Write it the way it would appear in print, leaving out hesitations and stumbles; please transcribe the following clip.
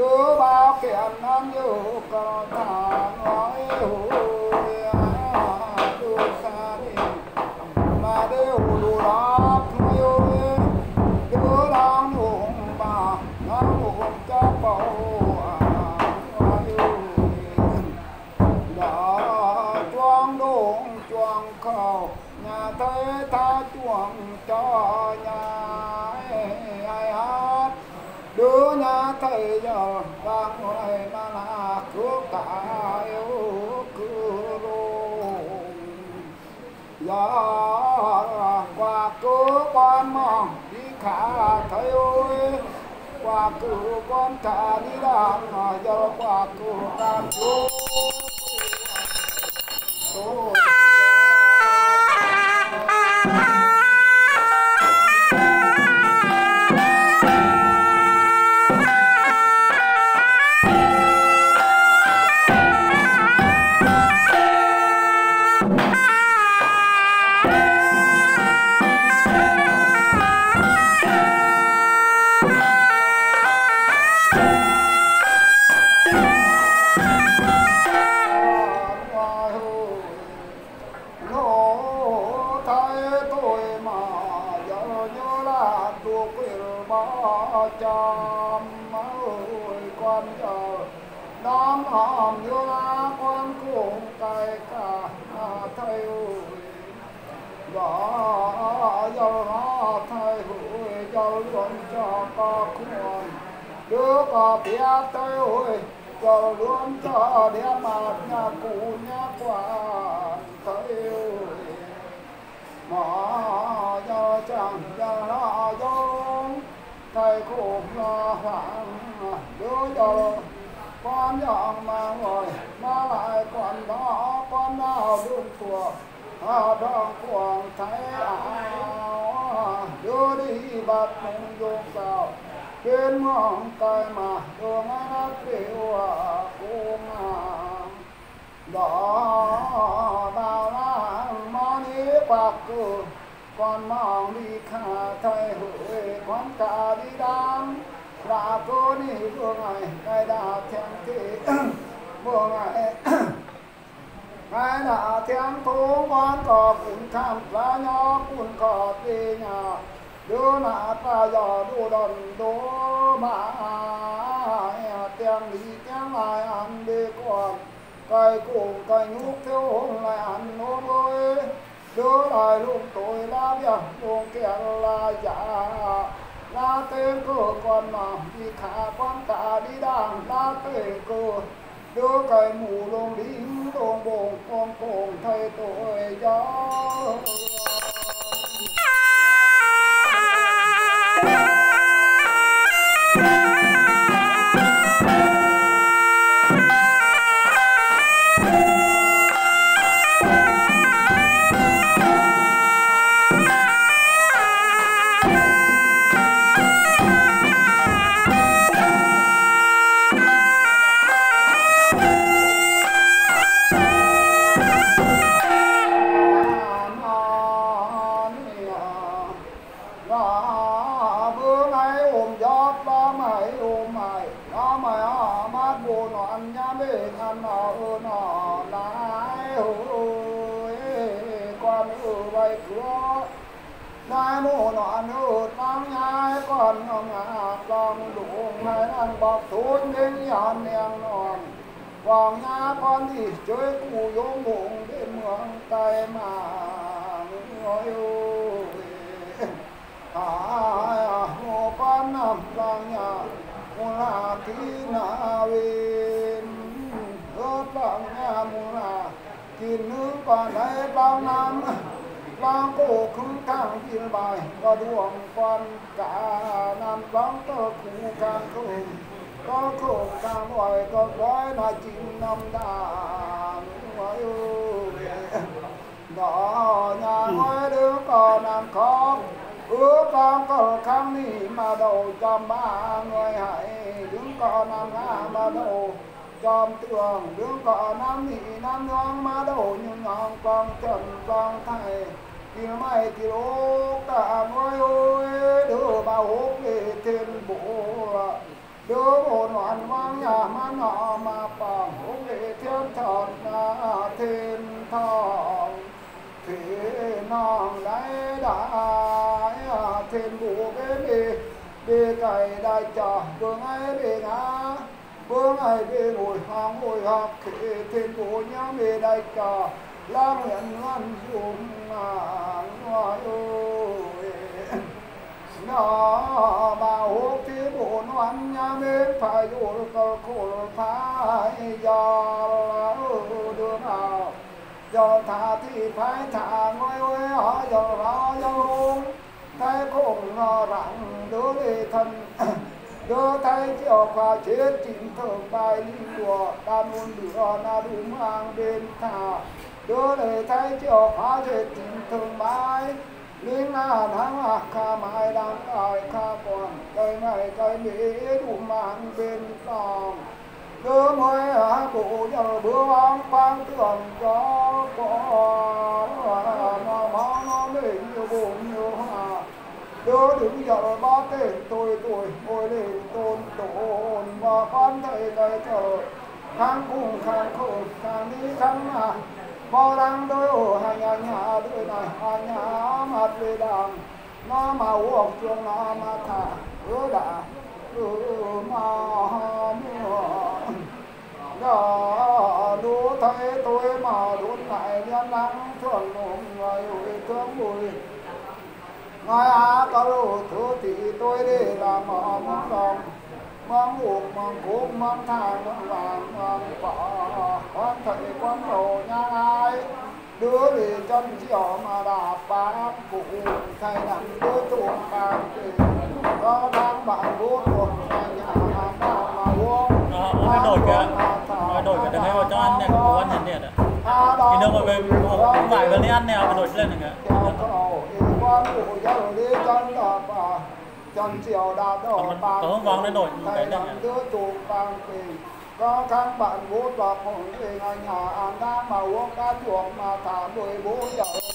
cứ bao kiện ăn như có thả nói hùi đưa xa đi mà đều đủ lắm thôi ơi đưa đang hùng bà đang hùng cho bầu đã choang đụng choang khẩu nhà thấy tha chuồng cho nhà ai hát đứa nhà thầy giờ đang ngồi mà là cướp cả yêu cứ luôn giờ qua cứ con mong đi khả thầy ơi qua cứ con thả đi đang giờ qua cứ tam chú chăm ơi con giờ đón hòm như lá con cùng tay cả thầy ơi đó giờ nó thầy ơi giờ luôn cho có con đứa có biết thầy ơi giờ luôn cho đĩa mặt nhà cụ nhà quan thầy ơi mà giờ chẳng giờ nó giống thầy cũng lo hoảng đứa giờ con dọn mà ngồi mà lại còn đó con nào đương của đoàn cuồng thấy áo đưa đi bật mông dùng vào bên mong cây mà đường ác kêu cung đó bao lang món ý bạc cử con mong đi khả thầy hỡi con cả đi đám là cô đi vừa ngày ngày đã thiên thị vừa ngày ngày đã thiên thú con có cũng tham lá nhỏ cũng có đi nhà đưa nạ ta giờ đu đần đố mà tiếng đi tiếng lại ăn đi con cây cùng cây nhúc thiếu hôn lại ăn nôm ơi đưa lại luôn tôi la việc luôn kia là giả la tên cơ con mà đi khả con cả đi đàng la tên cơ đưa cây mù luôn đi luôn bồn con cùng thầy tôi gió con đi chơi cụ vô bụng đến mường tay mà ngồi hồ con nằm lòng nhà mùa là khi nào về ớt lòng nhà mùa là kín nước còn đây bao năm bao cổ không thẳng thiên bài và đuồng con cả năm bóng tơ cụ càng cùng có khổ càng gọi có gói là chín năm đàn ơi đó nhà ngói đứa con làm khó ước con có khăn đi mà đầu chom ba người hãy đứng con làm ngã mà đầu chom tường đứng con làm nhị làm nương mà đầu nhưng ngon con trần con thầy kia mày kia lố cả ngói ơi đưa bao hút về thiên bộ đưa bồn hoàn vang nhà mà nọ mà bằng hùng lệ thiên thần thiên thong thì non đấy đại thiên vũ cái đi cày đại trò vương ấy đi ngã vương ấy đi ngồi học thì thiên vũ nhớ đi đại trò lang nhận ngoan dùng ngồi ơi nó bảo hút thì bộ noan nhà mến phải dù cơ khổ phải do đưa nào do thả thì phải thả ngôi ơi họ do hôn thái khổng nó rặng đứa lê thân đưa thái chiều và chết chính thường bài linh đùa đa nôn đứa na đúng mang bên thả đưa lê thái chiều và chết chính thường bài linh na thắng kha mai đang cài kha còn cây này cây mỹ đủ mang bên lòng đưa mới cụ giờ bữa ăn quang tưởng cho có nó mình nhiều buồn nhiều hà đưa đứng giờ ba tên tôi ngồi lên tôn và con thầy cây chờ khang cùng khang khổ khang đi khang mà bao đang đôi ổ hai nhà đôi này hai nhà mặt về đàng nó mà uống chuông nó mà thả đã mà đó lũ thấy tôi mà đốt lại nhân nắng thường nồng người thương bùi ngài có lũ thứ thì tôi đi làm mong lòng mong buộc mong cúc mong thang mong vàng mong bỏ con thầy con đồ nhà ai đứa đi chân chiều mà đạp bác cụ thầy nằm đứa tuồng càng kỳ có đang bạn vô tuồng thầy nhà mà uống đổi cái đừng hay vào cho ăn này của ăn hiện điện ạ thì đâu mà về không phải gần đi ăn này mà đổi lên này kìa chân chiều đạp đổ có không vắng nên đổi cái này đứa tuồng càng kỳ có các bạn bố đọc hồn thì nhà ăn đang mà uống cá chuột mà thả 14 giờ